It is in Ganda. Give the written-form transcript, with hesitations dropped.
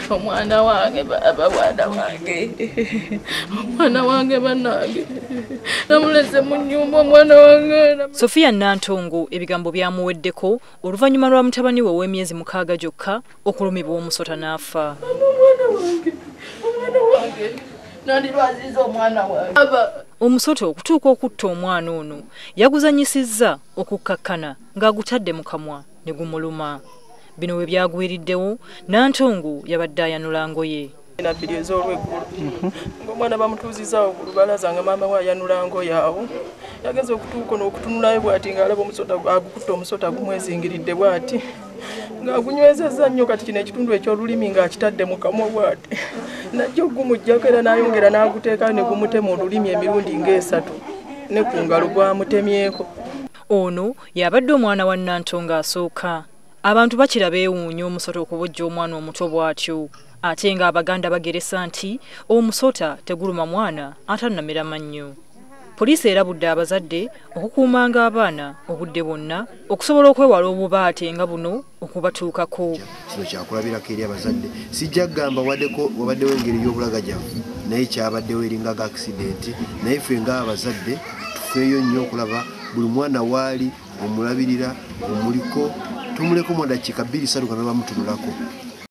Omwana wange baba mwana wange. Omwana wange bannange. Namulese mu nnyumba omwana wange. Sofia Nantongo ebigambo byamuweddeko oluvannyuma lwa mutabani we ow'emyezi 6 gyokka okulumibwa Omusota n'afa. Omusota okutuuka okutta omwana ono yaguzanyisizza okukkakkana ng'agutadde mu kamwa ne gumuluma. Bino we byagwiriddewo Nantongo yabadde ayanula ngoye. Nabbiri ez'olweggulu ng'omwana bamutuuzizaawo ku lubalaza nga maama we ayanula ngoye awo. Yagenze okutuuka n'okutunulayo bw'ati ng'alaba omusota agukutta omusota gumwezingiridde bw'ati ng'agunywezezza nnyo kati kino ekitundu eky'olulimi ng'akitadde mu kamwa bw'ati. Najja ogumuggyako era n'ayongera n'aguteeka ne gumutema olulimi emirundi ng'esatu ne ku ngalo gwamutemyeko. Ono yabadde omwana wa Nantongo asooka. Abantu bakira beewuunya Omusota okubojja omwana omuto bw'atyo. Ate ng'Abaganda bageresa nti omusota teguluma mwana atannamera mannyo. Poliisi erabudde abazadde okukuumanga abaana obudde bwonna okusobola okwewala obubaate nga buno okubatuukako. Kino kyakulabirako eri abazadde. Sijja kugamba wabaddewo engeri y'obulagajavu naye kyabaddewo eringa ga accident, naye ffe ng'abazadde tufeeyo nnyo okulaba buli mwana waali omulabirira omuliko tumuleko mu dakiika 2-3 nga bamutunulako.